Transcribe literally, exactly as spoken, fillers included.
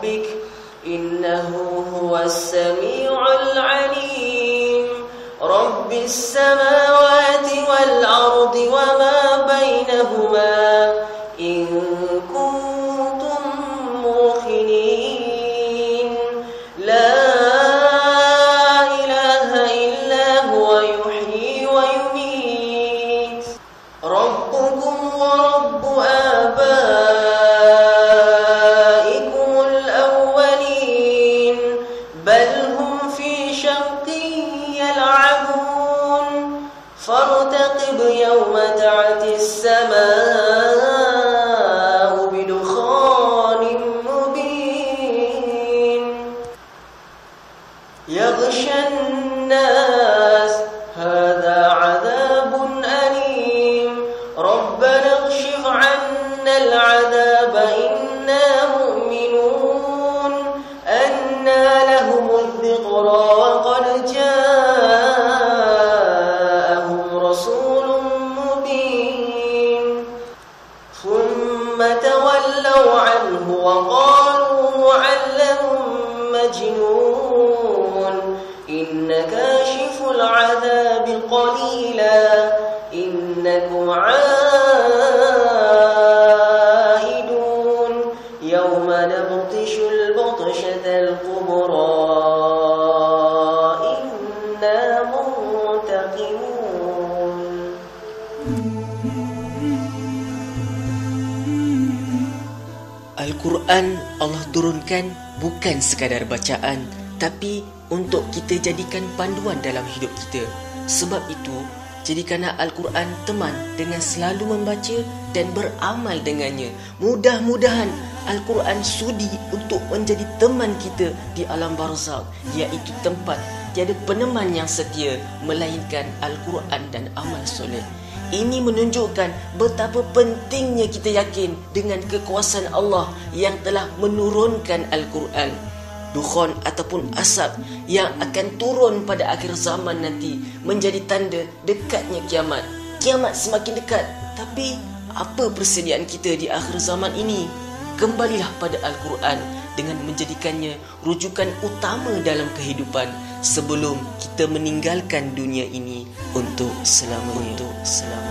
ربك إنه هو السميع العليم رب السماوات والأرض وما بينهما إن كنتم موقنين لا إله إلا هو يحيي ويميت ربكم ورب آبائكم الأولين بل هم في شق يلعبون فارتقب يوم تأتي السماء بدخان مبين يغشى الناس هذا عذاب أليم ربنا اكشف عنا العذاب إنا مؤمنون أنى لهم الذكرى وقد جاءهم رسول مبين ثم تولوا عنه وقالوا معلم مجنون إن كاشف العذاب قليلا إنكم عائدون يوم نبطش البطشة الكبرى إنا منتقمون. Al-Quran Allah turunkan bukan sekadar bacaan, tapi untuk kita jadikan panduan dalam hidup kita. Sebab itu, jadikanlah Al-Quran teman dengan selalu membaca dan beramal dengannya. Mudah-mudahan Al-Quran sudi untuk menjadi teman kita di alam barzakh, iaitu tempat tiada peneman yang setia melainkan Al-Quran dan amal soleh. Ini menunjukkan betapa pentingnya kita yakin dengan kekuasaan Allah yang telah menurunkan Al-Quran. Dukhan ataupun asap yang akan turun pada akhir zaman nanti menjadi tanda dekatnya kiamat. Kiamat semakin dekat, tapi apa persediaan kita di akhir zaman ini? Kembalilah pada Al-Quran dengan menjadikannya rujukan utama dalam kehidupan sebelum kita meninggalkan dunia ini untuk selamanya. Untuk selamanya.